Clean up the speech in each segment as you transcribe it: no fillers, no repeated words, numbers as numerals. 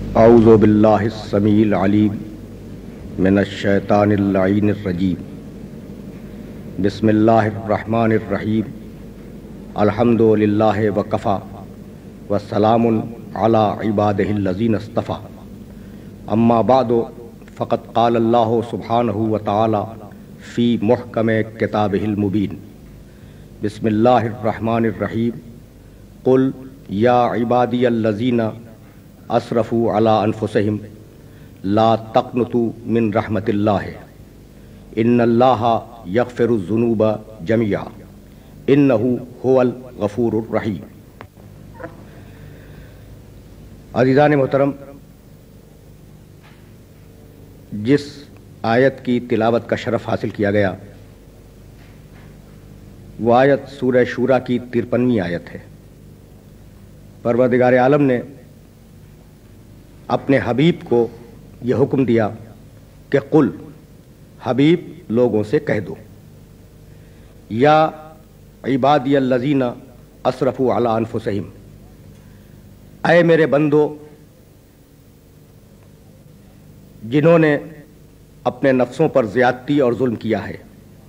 اعوذ باللہ السمیع العلیم من الشیطان اللعین الرجیم بسم اللہ الرحمن الرحیم الحمد للہ وکفی والسلام علی عبادہ الذین اصطفی اما بعد فقد قال اللہ سبحانہ وتعالی فی محکم کتابہ المبین بسم اللہ الرحمن الرحیم قل یا عبادی الذین اسرفوا علی انفسہم لا تقنطوا من رحمت اللہ ان اللہ یغفر الذنوب جميعا انہ هو الغفور الرحیم۔ عزیزان محترم، جس آیت کی تلاوت کا شرف حاصل کیا گیا وہ آیت سورہ شورا کی 53ویں آیت ہے۔ پروردگار عالم نے اپنے حبیب کو یہ حکم دیا کہ قل، حبیب لوگوں سے کہہ دو، یا عبادی الذین اسرفوا علی انفسہم، اے میرے بندو جنہوں نے اپنے نفسوں پر زیادتی اور ظلم کیا ہے،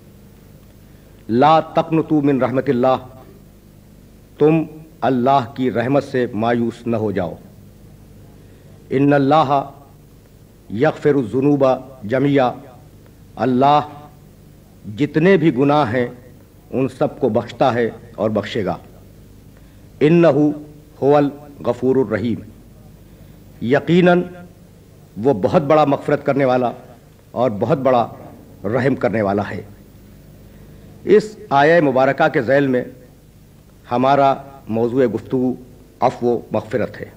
لا تقنطوا من رحمت اللہ، تم اللہ کی رحمت سے مایوس نہ ہو جاؤ، ان اللہ یغفر الذنوب جميعا، اللہ جتنے بھی گناہ ہیں ان سب کو بخشتا ہے اور بخشے گا، انہ هو الغفور الرحیم، یقیناً وہ بہت بڑا مغفرت کرنے والا اور بہت بڑا رحم کرنے والا ہے۔ اس آیہ مبارکہ کے ذیل میں ہمارا موضوع گفتگو عفو و مغفرت ہے۔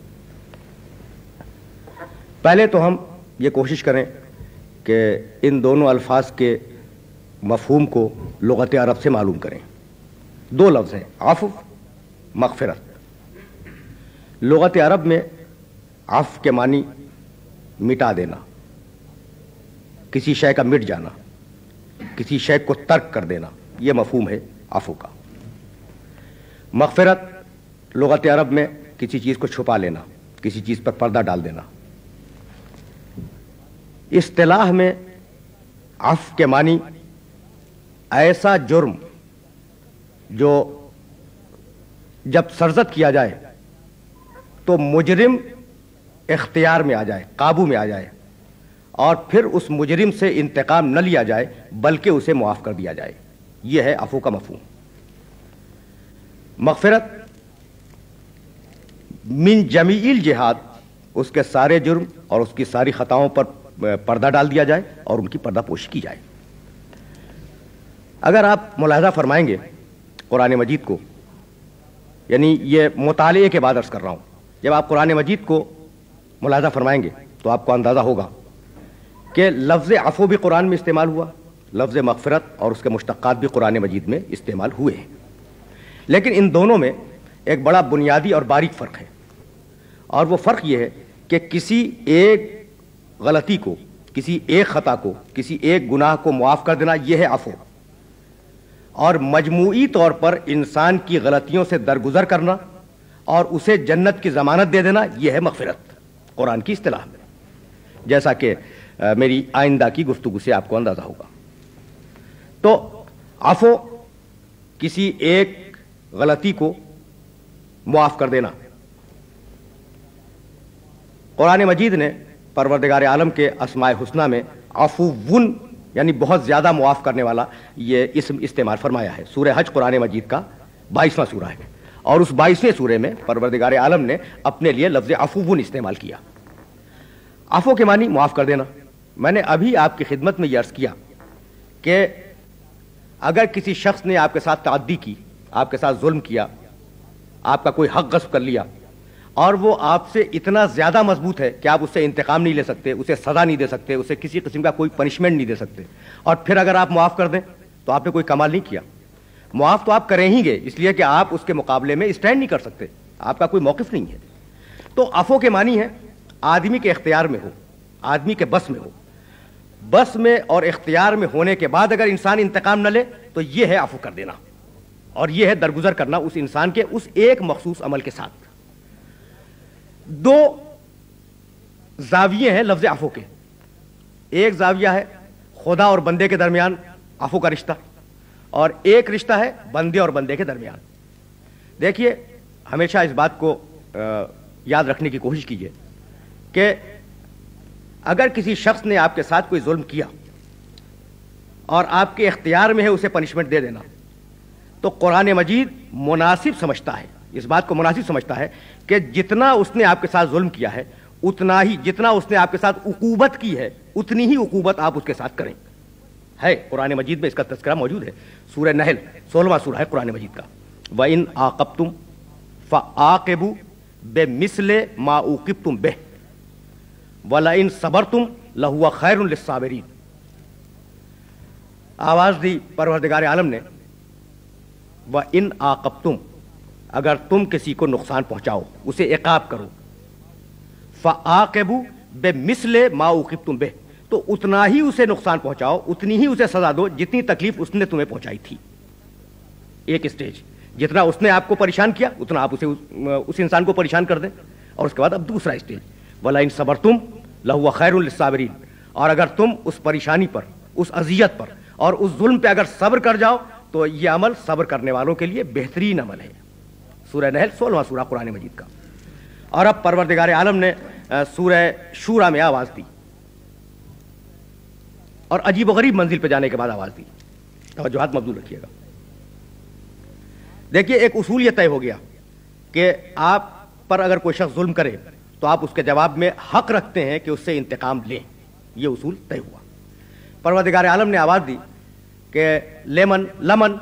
پہلے تو ہم یہ کوشش کریں کہ ان دونوں الفاظ کے مفہوم کو لغت عرب سے معلوم کریں۔ دو لفظ ہیں، عفو، مغفرت۔ لغت عرب میں عفو کے معنی مٹا دینا، کسی شے کا مٹ جانا، کسی شے کو ترک کر دینا، یہ مفہوم ہے عفو کا۔ مغفرت لغت عرب میں کسی چیز کو چھپا لینا، کسی چیز پر پردہ ڈال دینا۔ اصطلاح میں عفو کے معنی ایسا جرم جو جب سرزد کیا جائے تو مجرم اختیار میں آ جائے، قابو میں آ جائے، اور پھر اس مجرم سے انتقام نہ لیا جائے بلکہ اسے معاف کر دیا جائے، یہ ہے عفو کا مفہوم۔ مغفرت من جمیع الجہاد، اس کے سارے جرم اور اس کی ساری خطاؤں پر پردہ ڈال دیا جائے اور ان کی پردہ پوشی کی جائے۔ اگر آپ ملاحظہ فرمائیں گے قرآن مجید کو، یعنی یہ مطالعے کے بعد عرض کر رہا ہوں، جب آپ قرآن مجید کو ملاحظہ فرمائیں گے تو آپ کو اندازہ ہوگا کہ لفظ عفو بھی قرآن میں استعمال ہوا، لفظ مغفرت اور اس کے مشتقات بھی قرآن مجید میں استعمال ہوئے ہیں، لیکن ان دونوں میں ایک بڑا بنیادی اور باریک فرق ہے، اور وہ فرق یہ ہے کہ کسی ایک غلطی کو، کسی ایک خطا کو، کسی ایک گناہ کو معاف کر دینا یہ ہے عفو، اور مجموعی طور پر انسان کی غلطیوں سے درگزر کرنا اور اسے جنت کی ضمانت دے دینا یہ ہے مغفرت قرآن کی اصطلاح میں، جیسا کہ میری آئندہ کی گفتگو سے آپ کو اندازہ ہوگا۔ تو عفو کسی ایک غلطی کو معاف کر دینا۔ قرآن مجید نے پروردگار عالم کے اسماء حسنہ میں عفوٌ یعنی بہت زیادہ معاف کرنے والا یہ اسم استعمال فرمایا ہے۔ سورہ حج قرآن مجید کا 22واں سورہ ہے، اور اس 22ویں سورے میں پروردگار عالم نے اپنے لیے لفظ عفوٌ استعمال کیا۔ عفو کے معنی معاف کر دینا۔ میں نے ابھی آپ کی خدمت میں یہ عرض کیا کہ اگر کسی شخص نے آپ کے ساتھ تعدی کی، آپ کے ساتھ ظلم کیا، آپ کا کوئی حق غصب کر لیا، اور وہ آپ سے اتنا زیادہ مضبوط ہے کہ آپ اس سے انتقام نہیں لے سکتے، اسے سزا نہیں دے سکتے، اسے کسی قسم کا کوئی پنشمنٹ نہیں دے سکتے، اور پھر اگر آپ معاف کر دیں تو آپ نے کوئی کمال نہیں کیا۔ معاف تو آپ کریں ہی گے، اس لیے کہ آپ اس کے مقابلے میں اسٹینڈ نہیں کر سکتے، آپ کا کوئی موقف نہیں ہے۔ تو عفو کے معنی ہے آدمی کے اختیار میں ہو، آدمی کے بس میں ہو، بس میں اور اختیار میں ہونے کے بعد اگر انسان انتقام نہ لے تو یہ ہے عفو کر دینا، اور یہ ہے درگزر کرنا اس انسان کے اس ایک مخصوص عمل کے ساتھ۔ دو زاویے ہیں لفظ عفو کے. ایک زاویہ ہے خدا اور بندے کے درمیان عفو کا رشتہ, اور ایک رشتہ ہے بندے اور بندے کے درمیان. دیکھیے ہمیشہ اس بات کو یاد رکھنے کی کوشش کیجیے کہ اگر کسی شخص نے آپ کے ساتھ کوئی ظلم کیا اور آپ کے اختیار میں ہے اسے پنشمنٹ دے دینا, تو قرآن مجید مناسب سمجھتا ہے, اس بات کو مناسب سمجھتا ہے کہ جتنا اس نے آپ کے ساتھ ظلم کیا ہے اتنا ہی, جتنا اس نے آپ کے ساتھ عقوبت کی ہے اتنی ہی عقوبت آپ اس کے ساتھ کریں. ہے قرآن مجید میں اس کا تذکرہ موجود ہے. سورہ نحل 16واں سورہ ہے قرآن مجید کا. وَإِنْ عَاقَبْتُمْ فَعَاقِبُوا بِمِثْلِ مَا عُوقِبْتُمْ بِهِ وَلَئِنْ صَبَرْتُمْ لَهُوَ خَيْرٌ لِلصَّابِرِينَ. آواز دی پروردگار عالم نے, وَإِنْ عَاقَبْتُمْ, اگر تم کسی کو نقصان پہنچاؤ, اسے عقاب کرو, فَعَاقِبُوا بِمِثْلِ مَا عُوقِبْتُمْ بِهِ, تو اتنا ہی اسے نقصان پہنچاؤ, اتنی ہی اسے سزا دو جتنی تکلیف اس نے تمہیں پہنچائی تھی. ایک اسٹیج, جتنا اس نے آپ کو پریشان کیا اتنا آپ اسے اس انسان کو پریشان کر دیں, اور اس کے بعد اب دوسرا اسٹیج, وَلَئِن صَبَرْتُمْ لَهُوَ خَيْرٌ لِلصَّابِرِينَ, اور اگر تم اس پریشانی پر, اس اذیت پر اور اس ظلم پہ اگر صبر کر جاؤ تو یہ عمل صبر کرنے والوں کے لیے بہترین عمل ہے. سورہ نحل 16واں سورہ قرآن مجید کا. اور اب پروردگار عالم نے سورہ شورا میں آواز دی, اور عجیب و غریب منزل پہ جانے کے بعد آواز دی. توجہات مبذول رکھیے گا. دیکھیے ایک اصول یہ طے ہو گیا کہ آپ پر اگر کوئی شخص ظلم کرے تو آپ اس کے جواب میں حق رکھتے ہیں کہ اس سے انتقام لیں. یہ اصول طے ہوا. پروردگار عالم نے آواز دی کہ لمن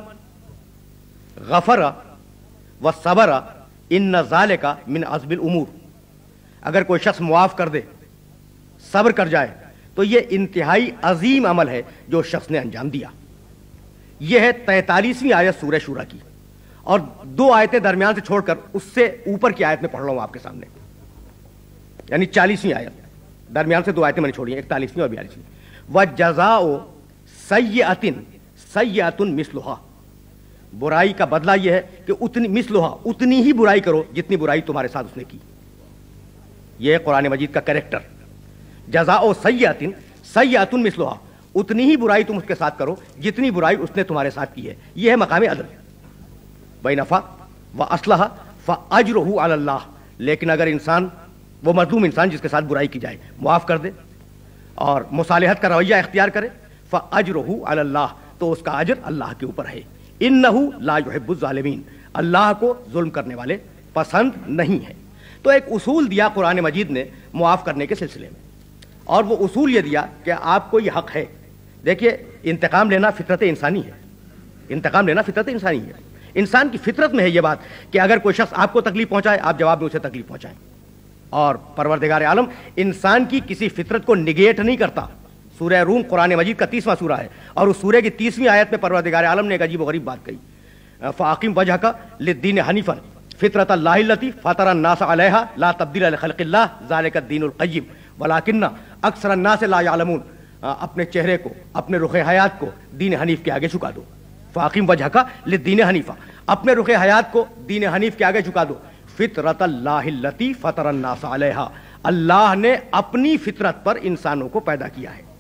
غفر و صبر ان ذالک من عزم الامور, اگر کوئی شخص معاف کر دے, صبر کر جائے, تو یہ انتہائی عظیم عمل ہے جو شخص نے انجام دیا. یہ ہے 43ویں آیت سورہ شورا کی, اور 2 آیتیں درمیان سے چھوڑ کر اس سے اوپر کی آیت میں پڑھ رہا ہوں آپ کے سامنے, یعنی 40ویں آیت, درمیان سے 2 آیتیں میں نے چھوڑی ہیں, 41ویں اور 42ویں. وَجَزَاءُ سَيِّئَةٍ سَيِّئَةٌ مِثْلُهَا, برائی کا بدلہ یہ ہے کہ اتنی ہی برائی کرو جتنی برائی تمہارے ساتھ اس نے کی. یہ ہے قرآن مجید کا کریکٹر. جزاء سیئۃ سیئۃ مثلھا, اتنی ہی برائی تم اس کے ساتھ کرو جتنی برائی اس نے تمہارے ساتھ کی ہے. یہ ہے مقام عدل. وَإِنْ عَفَا وَأَصْلَحَ فَأَجْرُهُ عَلَى اللَّهِ, لیکن اگر انسان, وہ مظلوم انسان جس کے ساتھ برائی کی جائے, معاف کر دے اور مصالحت کا رویہ اختیار کرے, فَأَجْرُهُ عَلَى اللَّهِ, تو اس کا اجر اللہ کے اوپر ہے. إِنَّهُ لَا يُحِبُّ الظَّالِمِينَ, اللہ کو ظلم کرنے والے پسند نہیں ہیں. تو ایک اصول دیا قرآن مجید نے معاف کرنے کے سلسلے میں, اور وہ اصول یہ دیا کہ آپ کو یہ حق ہے. دیکھیے انتقام لینا فطرت انسانی ہے, انتقام لینا فطرت انسانی ہے. انسان کی فطرت میں ہے یہ بات کہ اگر کوئی شخص آپ کو تکلیف پہنچائے آپ جواب میں اسے تکلیف پہنچائیں. اور پروردگار عالم انسان کی کسی فطرت کو نگیٹ نہیں کرتا. سورہ روم قرآن مجید کا 30واں سورہ ہے, اور اس سورہ کی 30ویں آیت میں پروردگار عالم نے ایک عجیب و غریب بات کہی, فَأَقِمْ وَجْهَكَ لِلدِّينِ حَنِيفًا فطرۃ اللہ التی فطر الناس علیہا لا تبدیل لخلق اللہ ذالک الدین القیم ولکن اکثر الناس لا یعلمون. اپنے چہرے کو, اپنے رخ حیات کو دین حنیف کے آگے جھکا دو. فاقم وجہک للدین حنیفا, اپنے رخ حیات کو دین حنیف کے آگے جھکا دو. فطرت اللہ التی فطر الناس علیہا, اللہ نے اپنی فطرت پر انسانوں کو پیدا کیا ہے.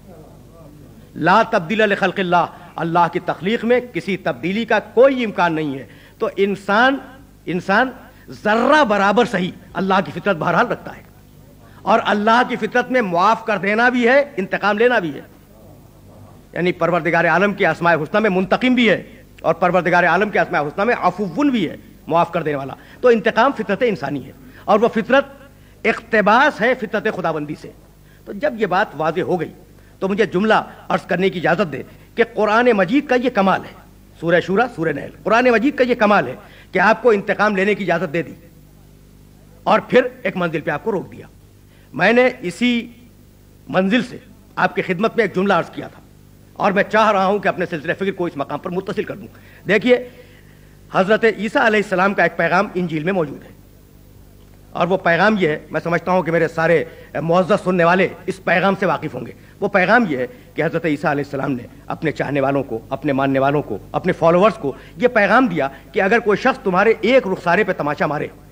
لا تبدیل لخلق اللہ, اللہ کی تخلیق میں کسی تبدیلی کا کوئی امکان نہیں ہے. تو انسان ذرہ برابر صحیح اللہ کی فطرت بہرحال رکھتا ہے, اور اللہ کی فطرت میں معاف کر دینا بھی ہے, انتقام لینا بھی ہے. یعنی پروردگار عالم کے اسماء حسنی میں منتقم بھی ہے, اور پروردگار عالم کے اسماء حسنی میں عفو بھی ہے, معاف کر دینے والا. تو انتقام فطرت انسانی ہے, اور وہ فطرت اقتباس ہے فطرت خداوندی سے. تو جب یہ بات واضح ہو گئی تو مجھے جملہ عرض کرنے کی اجازت دے کہ قرآن مجید کا یہ کمال ہے. سورہ شورا, سورہ نحل, قرآن مجید کا یہ کمال ہے کہ آپ کو انتقام لینے کی اجازت دے دی, اور پھر ایک منزل پہ آپ کو روک دیا. میں نے اسی منزل سے آپ کی خدمت میں ایک جملہ عرض کیا تھا, اور میں چاہ رہا ہوں کہ اپنے سلسلہ فکر کو اس مقام پر متصل کر دوں. دیکھیے حضرت عیسیٰ علیہ السلام کا ایک پیغام انجیل میں موجود ہے, اور وہ پیغام یہ ہے, میں سمجھتا ہوں کہ میرے سارے معزز سننے والے اس پیغام سے واقف ہوں گے. وہ پیغام یہ ہے کہ حضرت عیسیٰ علیہ السلام نے اپنے چاہنے والوں کو, اپنے ماننے والوں کو, اپنے فالوورز کو یہ پیغام دیا کہ اگر کوئی شخص تمہارے ایک رخسارے پہ تماشا مارے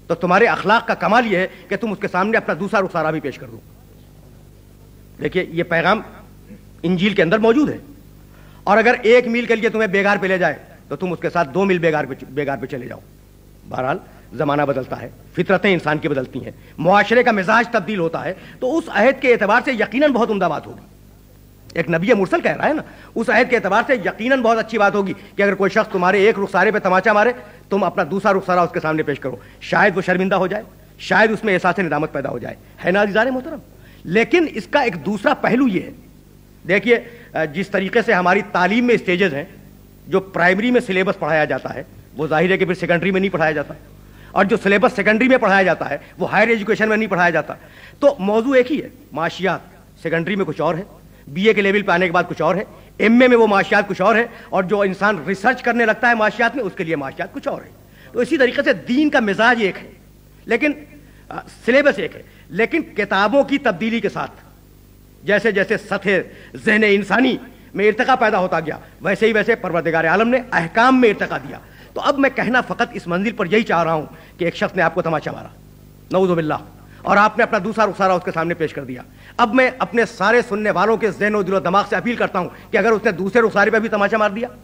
تو تمہارے اخلاق کا کمال یہ ہے کہ تم اس کے سامنے اپنا دوسرا رخسارہ بھی پیش کر دو. دیکھیے یہ پیغام انجیل کے اندر موجود ہے. اور اگر 1 میل کے لیے تمہیں بیگار پہ لے جائے تو تم اس کے ساتھ 2 میل بیگار پہ چلے جاؤ. بہرحال زمانہ بدلتا ہے, فطرتیں انسان کی بدلتی ہیں, معاشرے کا مزاج تبدیل ہوتا ہے, تو اس عہد کے اعتبار سے یقیناً بہت عمدہ بات ہوگی. ایک نبی مرسل کہہ رہا ہے نا, اس عہد کے اعتبار سے یقیناً بہت اچھی بات ہوگی کہ اگر کوئی شخص تمہارے ایک رخسارے پہ تماچا مارے, تم اپنا دوسرا رخسارہ اس کے سامنے پیش کرو. شاید وہ شرمندہ ہو جائے, شاید اس میں احساس ندامت پیدا ہو جائے, ہے نا عزیزان محترم. لیکن اس کا ایک دوسرا پہلو یہ ہے, دیکھیے جس طریقے سے ہماری تعلیم میں اسٹیجز ہیں, جو پرائمری میں سلیبس پڑھایا جاتا ہے وہ ظاہر ہے کہ پھر سیکنڈری میں نہیں پڑھایا جاتا, اور جو سلیبس سیکنڈری میں پڑھایا جاتا ہے وہ ہائر ایجوکیشن میں نہیں پڑھایا جاتا. تو موضوع ایک ہی ہے, معاشیات. سیکنڈری میں کچھ اور ہے, بی اے کے لیول پہ آنے کے بعد کچھ اور ہے, ایم اے میں وہ معاشیات کچھ اور ہے, اور جو انسان ریسرچ کرنے لگتا ہے معاشیات میں اس کے لیے معاشیات کچھ اور ہے. تو اسی طریقے سے دین کا مزاج ایک ہے, لیکن سلیبس ایک ہے, لیکن کتابوں کی تبدیلی کے ساتھ جیسے جیسے سطح ذہن انسانی میں ارتقا پیدا ہوتا گیا, ویسے ہی ویسے پروردگار عالم نے احکام میں ارتقا دیا. تو اب میں کہنا فقط اس منزل پر یہی چاہ رہا ہوں کہ ایک شخص نے آپ کو تماچا مارا, نعوذ باللہ, اور آپ نے اپنا دوسرا رخسارہ اس کے سامنے پیش کر دیا. اب میں اپنے سارے سننے والوں کے ذہن و دل و دماغ سے اپیل کرتا ہوں کہ اگر اس نے دوسرے رخسارے پہ بھی تماچا مار دیا,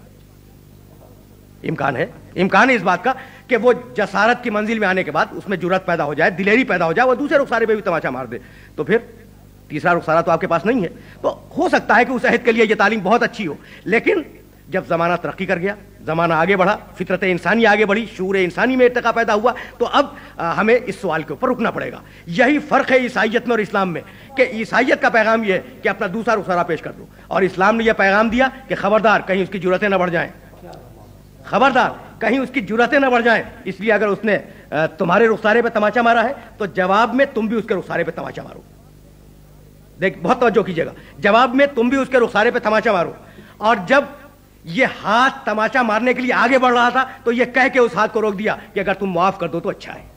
امکان ہے اس بات کا کہ وہ جسارت کی منزل میں آنے کے بعد اس میں جرأت پیدا ہو جائے, دلیری پیدا ہو جائے, وہ دوسرے رخسارے پہ بھی تماچا مار دے, تو پھر تیسرا رخسارہ تو آپ کے پاس نہیں ہے. تو ہو سکتا ہے کہ اس عہد کے لیے یہ تعلیم بہت اچھی ہو, لیکن جب زمانہ ترقی کر گیا, زمانہ آگے بڑھا, فطرت انسانی آگے بڑھی, شعور انسانی میں ارتقا پیدا ہوا, تو اب ہمیں اس سوال کے اوپر رکنا پڑے گا. یہی فرق ہے عیسائیت میں اور اسلام میں, کہ عیسائیت کا پیغام یہ ہے کہ اپنا دوسرا رخسارہ پیش کر دو, اور اسلام نے یہ پیغام دیا کہ خبردار کہیں اس کی جرأتیں نہ بڑھ جائیں, خبردار کہیں اس کی جرأتیں نہ بڑھ جائیں. اس لیے اگر اس نے تمہارے رخسارے پہ تماچا مارا ہے تو جواب میں تم بھی اس کے رخسارے پہ تماچا مارو. دیکھ بہت توجہ کیجیے گا, جواب میں تم بھی اس کے رخسارے پہ تماچا مارو. اور جب یہ ہاتھ تماچا مارنے کے لیے آگے بڑھ رہا تھا تو یہ کہہ کے اس ہاتھ کو روک دیا کہ اگر تم معاف کر دو تو اچھا ہے.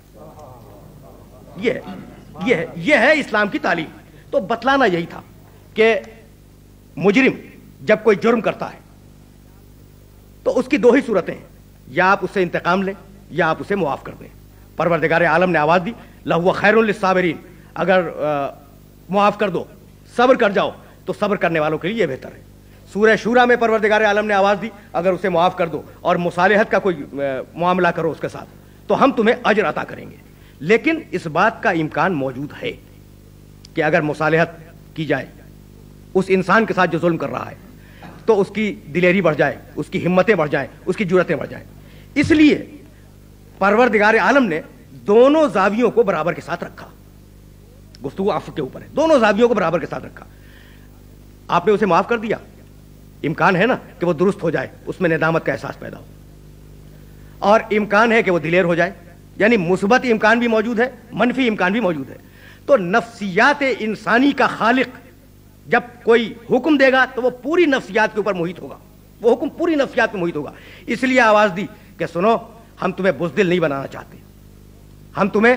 یہ ہے اسلام کی تعلیم. تو بتلانا یہی تھا کہ مجرم جب کوئی جرم کرتا ہے تو اس کی 2 ہی صورتیں ہیں, یا آپ اس سے انتقام لیں یا آپ اسے معاف کر دیں. پروردگار عالم نے آواز دی لہو خیر للصابرین, اگر معاف کر دو, صبر کر جاؤ تو صبر کرنے والوں کے لیے یہ بہتر ہے. سورہ شورا میں پروردگار عالم نے آواز دی اگر اسے معاف کر دو اور مصالحت کا کوئی معاملہ کرو اس کے ساتھ تو ہم تمہیں اجر عطا کریں گے. لیکن اس بات کا امکان موجود ہے کہ اگر مصالحت کی جائے اس انسان کے ساتھ جو ظلم کر رہا ہے تو اس کی دلیری بڑھ جائے, اس کی ہمتیں بڑھ جائیں, اس کی جرأتیں بڑھ جائیں. اس لیے پروردگار عالم نے دونوں زاویوں کو برابر کے ساتھ رکھا. گفتگو عفو کے اوپر ہے, دونوں زاویوں کو برابر کے ساتھ رکھا. آپ نے اسے معاف کر دیا, امکان ہے نا کہ وہ درست ہو جائے, اس میں ندامت کا احساس پیدا ہو, اور امکان ہے کہ وہ دلیر ہو جائے, یعنی مثبت امکان بھی موجود ہے, منفی امکان بھی موجود ہے. تو نفسیات انسانی کا خالق جب کوئی حکم دے گا تو وہ پوری نفسیات کے اوپر محیط ہوگا, وہ حکم پوری نفسیات میں محیط ہوگا. اس لیے آواز دی کہ سنو, ہم تمہیں بزدل نہیں بنانا چاہتے, ہم تمہیں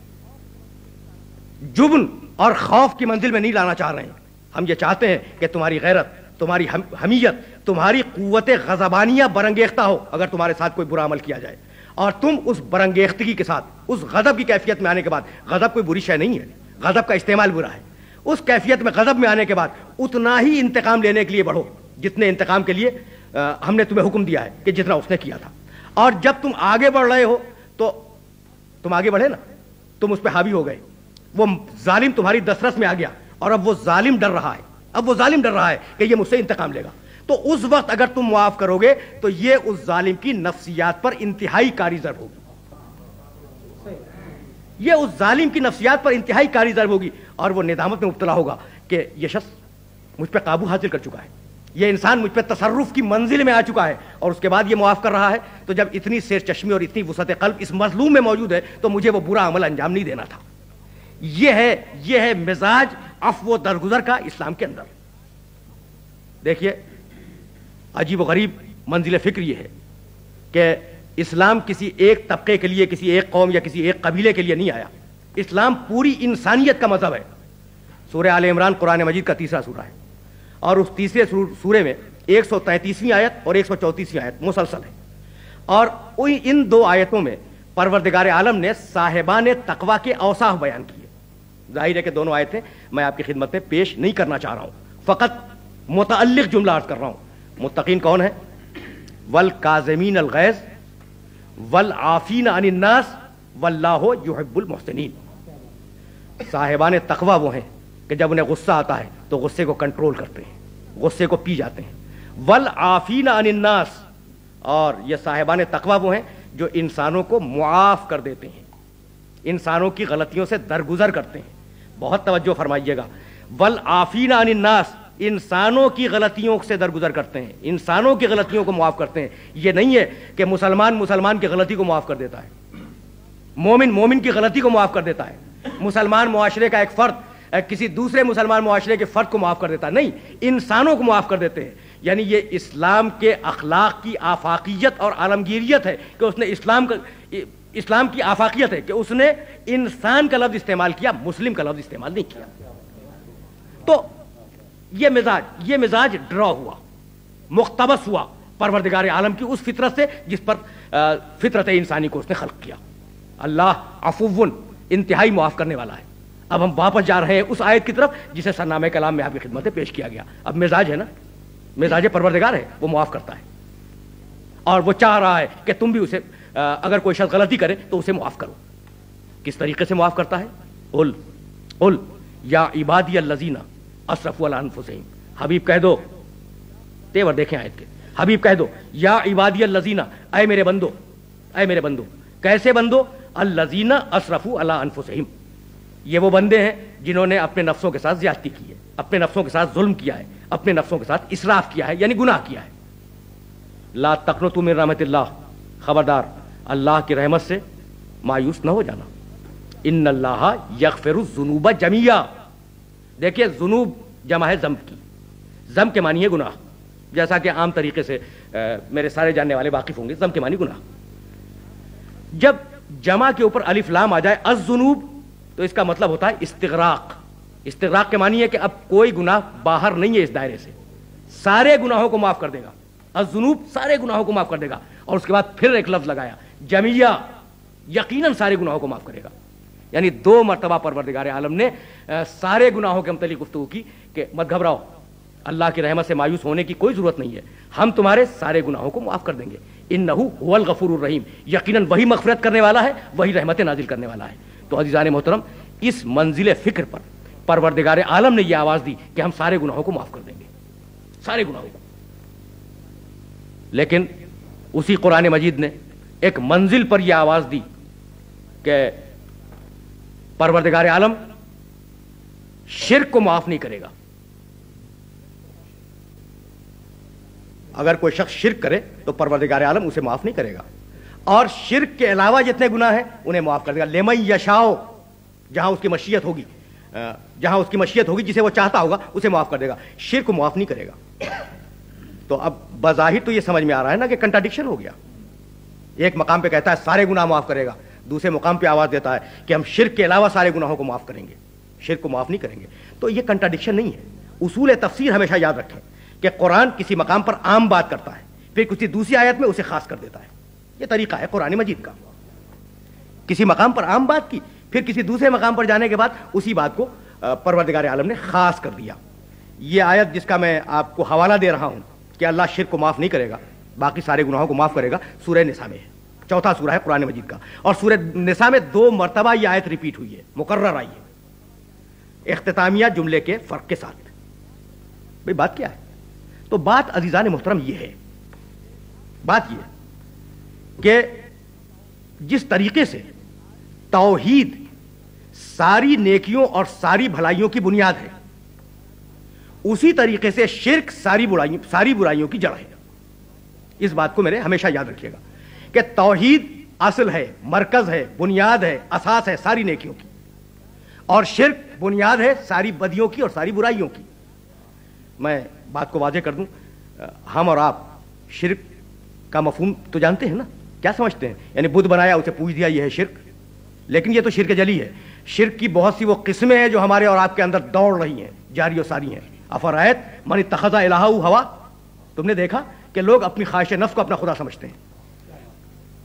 جبن اور خوف کی منزل میں نہیں لانا چاہ رہے ہیں. ہم یہ چاہتے ہیں کہ تمہاری غیرت, تمہاری حمیت, تمہاری قوت غضبانیہ برانگیختہ ہو اگر تمہارے ساتھ کوئی برا عمل کیا جائے, اور تم اس برانگیختگی کے ساتھ اس غضب کی کیفیت میں آنے کے بعد, غضب کوئی بری شے نہیں ہے, غضب کا استعمال برا ہے, اس کیفیت میں غضب میں آنے کے بعد اتنا ہی انتقام لینے کے لیے بڑھو جتنے انتقام کے لیے ہم نے تمہیں حکم دیا ہے کہ جتنا اس نے کیا تھا. اور جب تم آگے بڑھ رہے ہو تو تم آگے بڑھے نا, تم اس پہ حاوی ہو گئے, وہ ظالم تمہاری دسترس میں آ گیا, اور اب وہ ظالم ڈر رہا ہے, کہ یہ مجھ سے انتقام لے گا. تو اس وقت اگر تم معاف کرو گے تو یہ اس ظالم کی نفسیات پر انتہائی کاری ضرب ہوگی, یہ اس ظالم کی نفسیات پر انتہائی کاری ضرب ہوگی, اور وہ ندامت میں مبتلا ہوگا کہ یہ شخص مجھ پہ قابو حاصل کر چکا ہے, یہ انسان مجھ پہ تصرف کی منزل میں آ چکا ہے, اور اس کے بعد یہ معاف کر رہا ہے. تو جب اتنی سیر چشمی اور اتنی وسعت قلب اس مظلوم میں موجود ہے تو مجھے وہ برا عمل انجام نہیں دینا تھا. یہ ہے مزاج عفو و درگزر کا اسلام کے اندر. دیکھیے عجیب و غریب منزل فکر یہ ہے کہ اسلام کسی ایک طبقے کے لیے, کسی ایک قوم یا کسی ایک قبیلے کے لیے نہیں آیا. اسلام پوری انسانیت کا مذہب ہے. سورہ آل عمران قرآن مجید کا 3 سورہ ہے, اور اس تیسرے سورے میں 133ویں آیت اور 134ویں آیت مسلسل ہے, اور ان 2 آیتوں میں پروردگار عالم نے صاحبان تقوی کے اوصاف بیان کیے. ظاہر ہے کہ دونوں آیتیں میں آپ کی خدمت میں پیش نہیں کرنا چاہ رہا ہوں, فقط متعلق جملہ عرض کر رہا ہوں. متقین کون ہیں؟ والکاظمین الغیظ والعافین عن الناس واللہ یحب المحسنین. صاحبان تقوی وہ ہیں کہ جب انہیں غصہ آتا ہے تو غصے کو کنٹرول کرتے ہیں, غصے کو پی جاتے ہیں. والعافین عن الناس, اور یہ صاحبان تقوی وہ ہیں جو انسانوں کو معاف کر دیتے ہیں, انسانوں کی غلطیوں سے درگزر کرتے ہیں. بہت توجہ فرمائیے گا. والعافین عن الناس, انسانوں کی غلطیوں سے درگزر کرتے ہیں, انسانوں کی غلطیوں کو معاف کرتے ہیں. یہ نہیں ہے کہ مسلمان کی غلطی کو معاف کر دیتا ہے, مومن کی غلطی کو معاف کر دیتا ہے, مسلمان معاشرے کا ایک فرد کسی دوسرے مسلمان معاشرے کے فرد کو معاف کر دیتا ہے. نہیں, انسانوں کو معاف کر دیتے ہیں. یعنی یہ اسلام کے اخلاق کی آفاقیت اور عالمگیریت ہے کہ اس نے اسلام کی آفاقیت ہے کہ اس نے انسان کا لفظ استعمال کیا, مسلم کا لفظ استعمال نہیں کیا. تو یہ مزاج ڈرا ہوا, مقتبس ہوا پروردگار عالم کی اس فطرت سے جس پر فطرت انسانی کو اس نے خلق کیا. اللہ عفو, انتہائی معاف کرنے والا ہے. اب ہم واپس جا رہے ہیں اس آیت کی طرف جسے سرنامہ کلام میں آپ کی خدمت میں پیش کیا گیا. اب مزاج ہے نا, مزاج پروردگار ہے, وہ معاف کرتا ہے اور وہ چاہ رہا ہے کہ تم بھی اسے, اگر کوئی شخص غلطی کرے تو اسے معاف کرو. کس طریقے سے معاف کرتا ہے؟ قل یا عبادی الذین اسرفوا علی انفسہم. حبیب کہہ دو, تیور دیکھیں آیت کے, حبیب کہہ دو یا عبادی الذین, اے میرے بندو, اے میرے بندو. کیسے بندو؟ الذین اسرفوا علی انفسہم, یہ وہ بندے ہیں جنہوں نے اپنے نفسوں کے ساتھ زیادتی کی ہے, اپنے نفسوں کے ساتھ ظلم کیا ہے, اپنے نفسوں کے ساتھ اسراف کیا ہے, یعنی گناہ کیا ہے. لا تقنطوا من رحمت اللہ, خبردار اللہ کی رحمت سے مایوس نہ ہو جانا. ان اللہ یغفر الذنوب جميعا. دیکھیے ذنوب جمع ہے ذنب کی, ذنب کے معنی ہے گناہ, جیسا کہ عام طریقے سے میرے سارے جاننے والے واقف ہوں گے. ذنب کے معنی گناہ. جب جمع کے اوپر الف لام آ جائے الذنوب تو اس کا مطلب ہوتا ہے استغراق. استغراق کے معنی ہے کہ اب کوئی گناہ باہر نہیں ہے اس دائرے سے, سارے گناہوں کو معاف کر دے گا. الذنوب سارے گناہوں کو معاف کر دے گا. اور اس کے بعد پھر ایک لفظ لگایا جمیع, یقیناً سارے گناہوں کو معاف کرے گا. یعنی 2 مرتبہ پروردگار عالم نے سارے گناہوں کے متعلق گفتگو کی کہ مت گھبراؤ, اللہ کی رحمت سے مایوس ہونے کی کوئی ضرورت نہیں ہے, ہم تمہارے سارے گناہوں کو معاف کر دیں گے. انہ هو الغفور الرحیم, یقیناً وہی مغفرت کرنے والا ہے, وہی رحمت نازل کرنے والا ہے. تو عزیزان محترم, اس منزل فکر پر پروردگار عالم نے یہ آواز دی کہ ہم سارے گناہوں کو معاف کر دیں گے, سارے گناہوں کو. لیکن اسی قرآن مجید نے ایک منزل پر یہ آواز دی کہ پروردگار عالم شرک کو معاف نہیں کرے گا. اگر کوئی شخص شرک کرے تو پروردگار عالم اسے معاف نہیں کرے گا, اور شرک کے علاوہ جتنے گناہ ہیں انہیں معاف کر دے گا. لمن یشاء, جہاں اس کی مشیت ہوگی, جہاں اس کی مشیت ہوگی, جسے وہ چاہتا ہوگا اسے معاف کر دے گا, شرک کو معاف نہیں کرے گا. تو اب بظاہر تو یہ سمجھ میں آ رہا ہے نا کہ کنٹراڈکشن ہو گیا. ایک مقام پہ کہتا ہے سارے گناہ معاف کرے گا, دوسرے مقام پہ آواز دیتا ہے کہ ہم شرک کے علاوہ سارے گناہوں کو معاف کریں گے, شرک کو معاف نہیں کریں گے. تو یہ کنٹراڈکشن نہیں ہے. اصول تفسیر ہمیشہ یاد رکھیں کہ قرآن کسی مقام پر عام بات کرتا ہے, پھر کسی دوسری آیت میں اسے خاص کر دیتا ہے. یہ طریقہ ہے قرآن مجید کا. کسی مقام پر عام بات کی, پھر کسی دوسرے مقام پر جانے کے بعد اسی بات کو پروردگار عالم نے خاص کر دیا. یہ آیت جس کا میں آپ کو حوالہ دے رہا ہوں کہ اللہ شرک کو معاف نہیں کرے گا, باقی سارے گناہوں کو معاف کرے گا, سورہ نساء میں ہے. 4تھا سورہ ہے قرآن مجید کا, اور سورہ نساء میں 2 مرتبہ یہ آیت ریپیٹ ہوئی ہے, مکرر آئی ہے, اختتامیہ جملے کے فرق کے ساتھ. بھئی بات کیا ہے؟ تو بات عزیزان محترم یہ ہے, بات یہ ہے کہ جس طریقے سے توحید ساری نیکیوں اور ساری بھلائیوں کی بنیاد ہے, اسی طریقے سے شرک ساری برائیوں کی جڑ ہے. اس بات کو میرے ہمیشہ یاد رکھیے گا کہ توحید اصل ہے, مرکز ہے, بنیاد ہے, اساس ہے ساری نیکیوں کی, اور شرک بنیاد ہے ساری بدیوں کی اور ساری برائیوں کی. میں بات کو واضح کر دوں, ہم اور آپ شرک کا مفہوم تو جانتے ہیں نا, کیا سمجھتے ہیں؟ یعنی بدھ بنایا اسے پوج دیا, یہ ہے شرک. لیکن یہ تو شرک جلی ہے. شرک کی بہت سی وہ قسمیں ہیں جو ہمارے اور آپ کے اندر دوڑ رہی ہیں, جاری و ساری ہیں. افرایت من اتخذ الہہ ہوا, تم نے دیکھا کہ لوگ اپنی خواہش نفس کو اپنا خدا سمجھتے ہیں.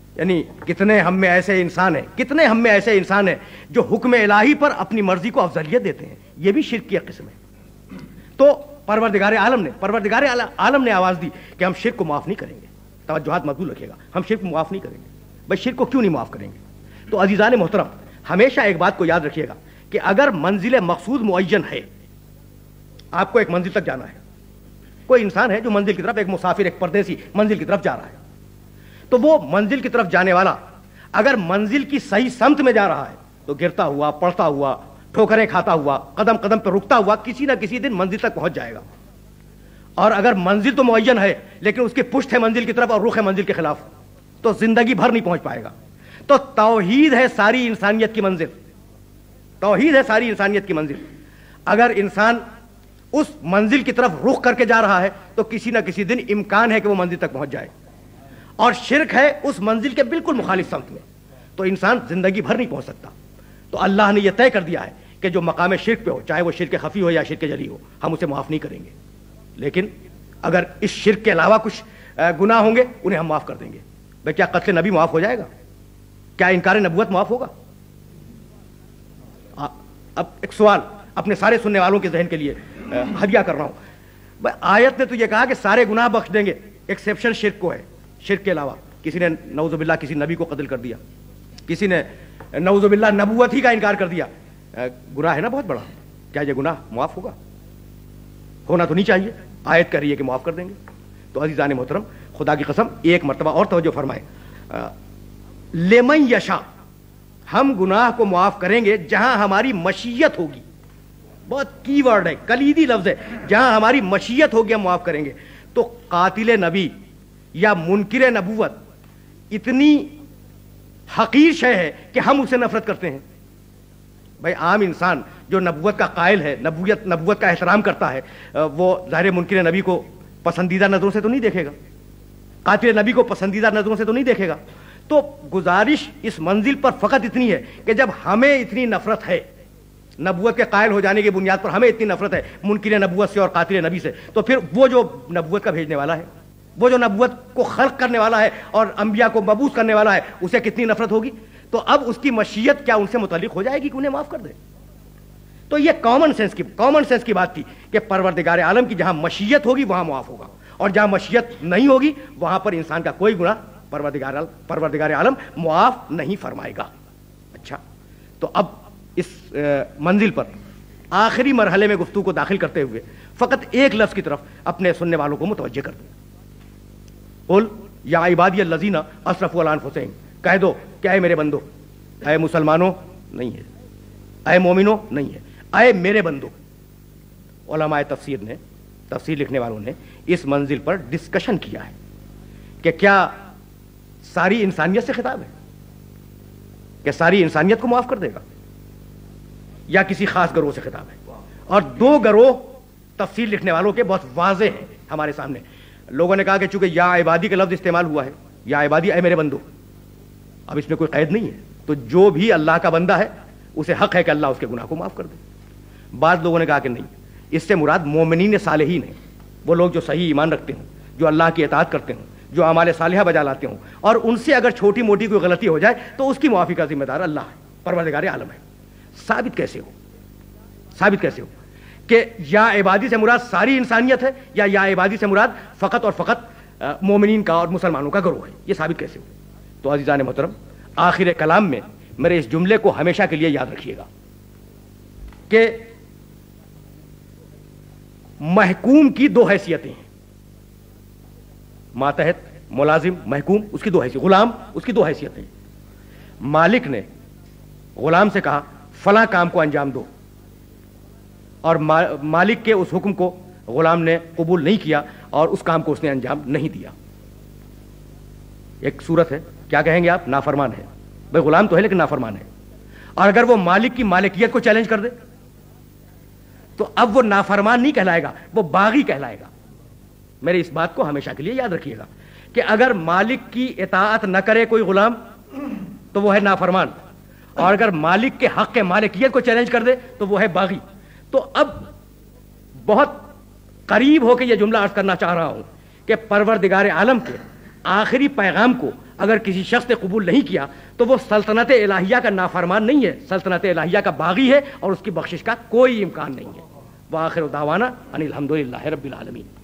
یعنی کتنے ہم میں ایسے انسان ہیں، کتنے ہم میں ایسے انسان ہیں جو حکم الہی پر اپنی مرضی کو افضلیت دیتے ہیں. یہ بھی شرک کی ایک قسم ہے. تو پروردگار عالم نے آواز دی کہ ہم شرک کو معاف نہیں کریں گے. توجہات مقبول رکھیے گا، ہم شرک کو معاف نہیں کریں گے. بھائی شرک کو کیوں نہیں معاف کریں گے؟ تو عزیزان محترم، ہمیشہ ایک بات کو یاد رکھیے گا کہ اگر منزل مقصود معین ہے، آپ کو ایک منزل تک جانا ہے، کوئی انسان ہے جو منزل کی طرف، ایک مسافر، ایک پردیسی منزل کی طرف جا رہا ہے، تو وہ منزل کی طرف جانے والا اگر منزل کی صحیح سمت میں جا رہا ہے تو گرتا ہوا، پڑتا ہوا، ٹھوکریں کھاتا ہوا، قدم قدم پہ رکتا ہوا کسی نہ کسی دن منزل تک پہنچ جائے گا. اور اگر منزل تو معین ہے لیکن اس کی پشت ہے منزل کی طرف اور رخ ہے منزل کے خلاف، تو زندگی بھر نہیں پہنچ پائے گا. تو توحید ہے ساری انسانیت کی منزل، توحید ہے ساری انسانیت کی منزل. اگر انسان اس منزل کی طرف رخ کر کے جا رہا ہے تو کسی نہ کسی دن امکان ہے کہ وہ منزل تک پہنچ جائے. اور شرک ہے اس منزل کے بالکل مخالف سمت میں، تو انسان زندگی بھر نہیں پہنچ سکتا. تو اللہ نے یہ طے کر دیا ہے کہ جو مقام شرک پہ ہو، چاہے وہ شرک خفی ہو یا شرک جلی ہو، ہم اسے معاف نہیں کریں گے. لیکن اگر اس شرک کے علاوہ کچھ گناہ ہوں گے انہیں ہم معاف کر دیں گے. بھئی کیا قتل نبی معاف ہو جائے گا؟ کیا انکار نبوت معاف ہوگا؟ اب ایک سوال اپنے سارے سننے والوں کے ذہن کے لیے ہدیہ کر رہا ہوں. آیت نے تو یہ کہا کہ سارے گناہ بخش دیں گے، ایکسیپشن شرک کو ہے. شرک کے علاوہ کسی نے نعوذ باللہ کسی نبی کو قتل کر دیا، کسی نے نعوذ باللہ نبوت ہی کا انکار کر دیا، گناہ ہے نا بہت بڑا. کیا یہ گناہ معاف ہوگا؟ ہونا تو نہیں چاہیے. آیت کہہ رہی ہے کہ معاف کر دیں گے. تو عزیزان محترم، خدا کی قسم ایک مرتبہ اور توجہ فرمائیں، لمن یشاء، ہم گناہ کو معاف کریں گے جہاں ہماری مشیت ہوگی. بہت کی ورڈ ہے، کلیدی لفظ ہے، جہاں ہماری مشیت ہوگی ہم معاف کریں گے. تو قاتل نبی یا منکر نبوت اتنی حقیر شے ہے کہ ہم اسے نفرت کرتے ہیں. بھائی عام انسان جو نبوت کا قائل ہے، نبوت کا احترام کرتا ہے، وہ ظاہر منکر نبی کو پسندیدہ نظروں سے تو نہیں دیکھے گا، قاتل نبی کو پسندیدہ نظروں سے تو نہیں دیکھے گا. تو گزارش اس منزل پر فقط اتنی ہے کہ جب ہمیں اتنی نفرت ہے، نبوت کے قائل ہو جانے کی بنیاد پر ہمیں اتنی نفرت ہے منکر نبوت سے اور قاتل نبی سے، تو پھر وہ جو نبوت کا بھیجنے والا ہے، وہ جو نبوت کو خلق کرنے والا ہے اور انبیاء کو مبعوث کرنے والا ہے، اسے کتنی نفرت ہوگی. تو اب اس کی مشیت کیا ان سے متعلق ہو جائے گی کہ انہیں معاف کر دے؟ تو یہ کامن سینس کی بات تھی کہ پروردگار عالم کی جہاں مشیت ہوگی وہاں معاف ہوگا، اور جہاں مشیت نہیں ہوگی وہاں پر انسان کا کوئی گناہ پروردگار عالم معاف نہیں فرمائے گا. اچھا، تو اب اس منزل پر آخری مرحلے میں گفتگو کو داخل کرتے ہوئے فقط ایک لفظ کی طرف اپنے سننے والوں کو متوجہ کر دیں. قل یا عبادی الذین اسرفوا علی انفسہم، کہہ دو کہ اے میرے بندو، اے مسلمانوں نہیں ہے، اے مومنوں نہیں ہے، اے میرے بندو. علماء تفسیر لکھنے والوں نے اس منزل پر ڈسکشن کیا ہے کہ کیا ساری انسانیت سے خطاب ہے، کہ ساری انسانیت کو معاف کر دے گا، یا کسی خاص گروہ سے خطاب ہے. اور دو گروہ تفسیر لکھنے والوں کے بہت واضح ہیں ہمارے سامنے. لوگوں نے کہا کہ چونکہ یا عبادی کا لفظ استعمال ہوا ہے، یا عبادی اے میرے بندو، اب اس میں کوئی قید نہیں ہے، تو جو بھی اللہ کا بندہ ہے اسے حق ہے کہ اللہ اس کے گناہ کو معاف کر دے. بعض لوگوں نے کہا کہ نہیں، اس سے مراد مومنین صالحین ہیں، وہ لوگ جو صحیح ایمان رکھتے ہوں، جو اللہ کی اطاعت کرتے ہوں، جو اعمال صالحہ بجا لاتے ہوں، اور ان سے اگر چھوٹی موٹی کوئی غلطی ہو جائے تو اس کی معافی کا ذمہ دار اللہ ہے، پروردگار عالم ہے. ثابت کیسے ہو کہ یا عبادی سے مراد ساری انسانیت ہے، یا عبادی سے مراد فقط اور فقط مومنین کا اور مسلمانوں کا گروہ ہے؟ یہ ثابت کیسے ہو؟ تو عزیزان محترم، آخر کلام میں میرے اس جملے کو ہمیشہ کے لیے یاد رکھیے گا کہ محکوم کی دو حیثیتیں ہیں، ماتحت، ملازم، محکوم، اس کی دو حیثیت، غلام، اس کی دو حیثیتیں. مالک نے غلام سے کہا فلاں کام کو انجام دو، اور مالک کے اس حکم کو غلام نے قبول نہیں کیا اور اس کام کو اس نے انجام نہیں دیا. ایک صورت ہے، کیا کہیں گے آپ؟ نافرمان ہے. بھائی غلام تو ہے لیکن نافرمان ہے. اور اگر وہ مالک کی مالکیت کو چیلنج کر دے تو اب وہ نافرمان نہیں کہلائے گا، وہ باغی کہلائے گا. میرے اس بات کو ہمیشہ کے لیے یاد رکھیے گا کہ اگر مالک کی اطاعت نہ کرے کوئی غلام تو وہ ہے نافرمان، اور اگر مالک کے حق مالکیت کو چیلنج کر دے تو وہ ہے باغی. تو اب بہت قریب ہو کے یہ جملہ عرض کرنا چاہ رہا ہوں کہ پروردگار عالم کے آخری پیغام کو اگر کسی شخص نے قبول نہیں کیا تو وہ سلطنت الہیہ کا نافرمان نہیں ہے، سلطنت الہیہ کا باغی ہے اور اس کی بخشش کا کوئی امکان نہیں ہے۔ وآخر دعوانا ان الحمدللہ رب العالمین۔